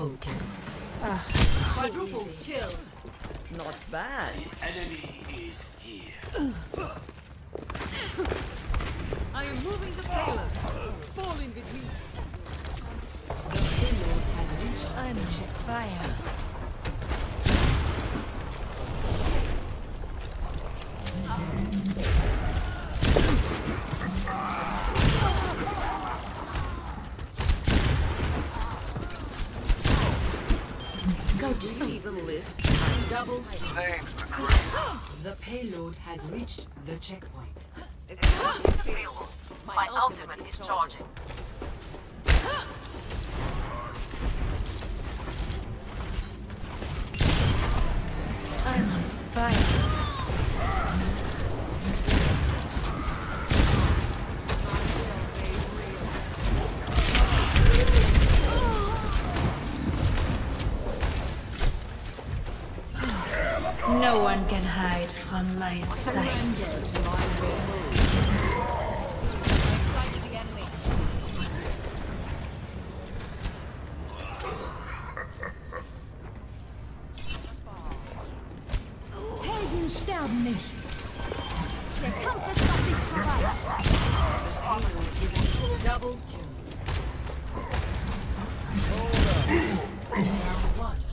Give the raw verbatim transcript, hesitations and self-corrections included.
Triple kill. Ah, Quadruple kill. Not bad. Enemy is here. I am moving the payload. Fall in between. I'm on fire. Go to even live. Double. Thanks, The payload has reached the checkpoint. My ultimate is charging. I'm on fire. No one can hide from my sight. Helden sterben nicht. Der Kampf ist noch nicht vorbei. Double kill. Round one.